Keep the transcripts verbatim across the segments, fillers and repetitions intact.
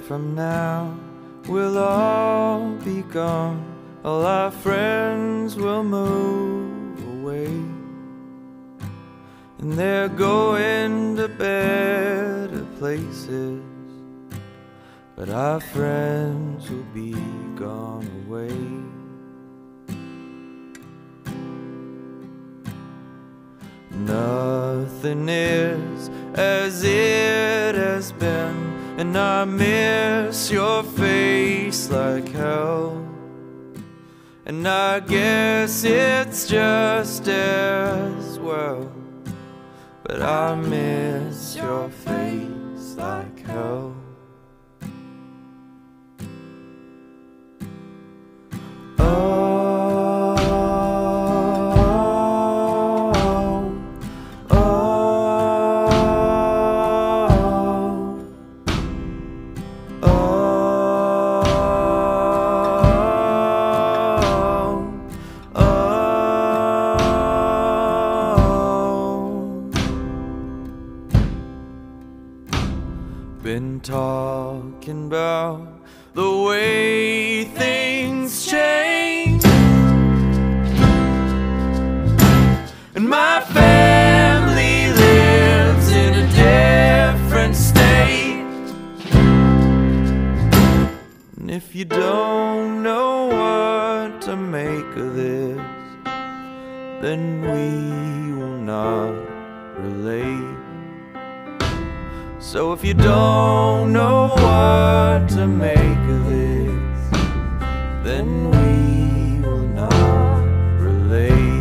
from now we'll all be gone. All our friends will move away, and they're going to better places, but our friends will be gone away. Nothing is as it has been, and I miss your face like hell. And I guess it's just as well, but I miss your face like hell. Been talking about the way things change, and my family lives in a different state. And if you don't know what to make of this, then we will not relate. So if you don't know what to make of this, then we will not relate.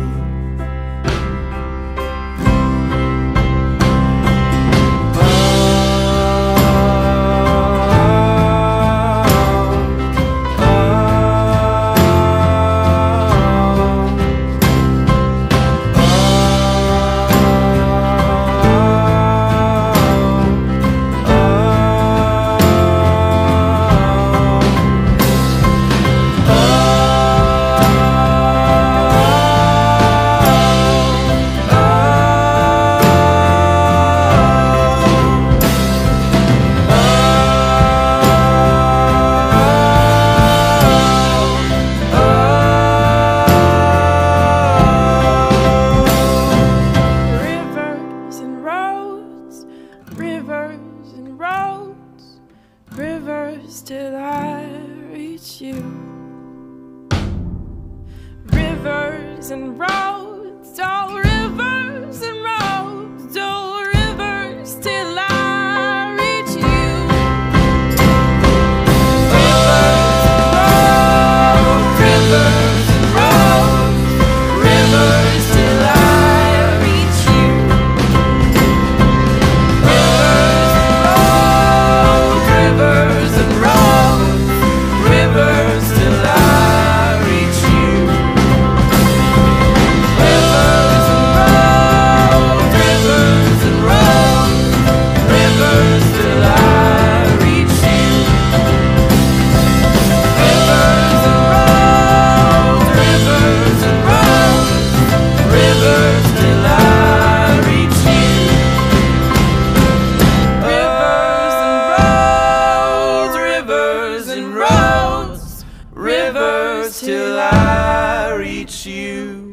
Rivers and roads, rivers till I reach you. Rivers and roads, oh rivers and roads, oh rivers till I reach you. Oh, rivers and roads, rivers till I reach you. Rivers till I reach you.